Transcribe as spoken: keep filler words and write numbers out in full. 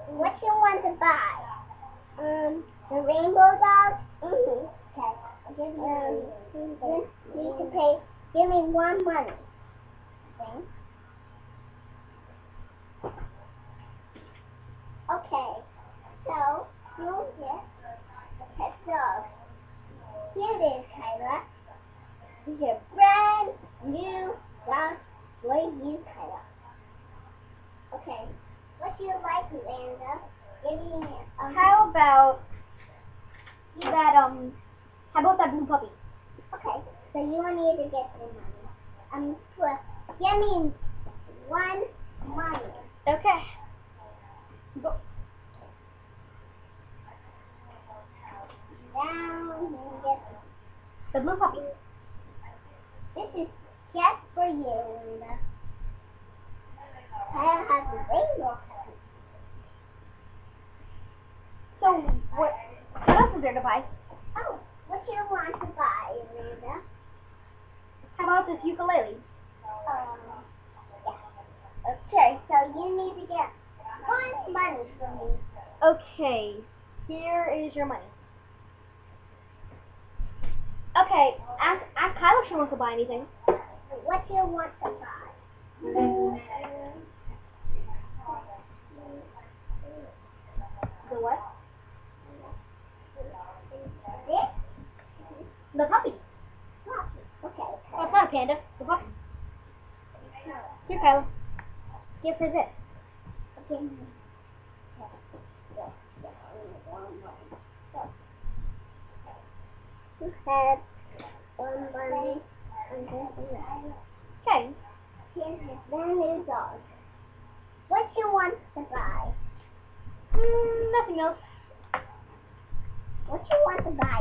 What you want to buy? Um, the rainbow dog? Mm-hmm. Okay. I'll give you um, you need to pay, give me one money. Okay. Okay. So, you get the pet dog. Here it is, Kyla. This is your brand new dog for you, Kyla. Okay. What do you like, Amanda? Give me um, How about that, um, how about that blue puppy? okay, so you need to get the money. Um, well, give me one money. Okay. Go. Down and get The blue puppy. this is just for you, Linda. Kyle has a rainbow puppy. So, what, what else is there to buy? Oh, what do you want to buy, Linda? How about this ukulele? Um, yeah. Okay, so you need to get one money from me. Okay, here is your money. Okay, ask, ask Kyla if she wants to buy anything. What do you want to buy? The what? This? The puppy. Puppy. Okay, Oh, okay. it's not a panda. The puppy. Here, Kyla. Give her this. Okay. You had one money and then Okay. here's his brand new dog. What you want to buy? Mm, nothing else. What you want to buy,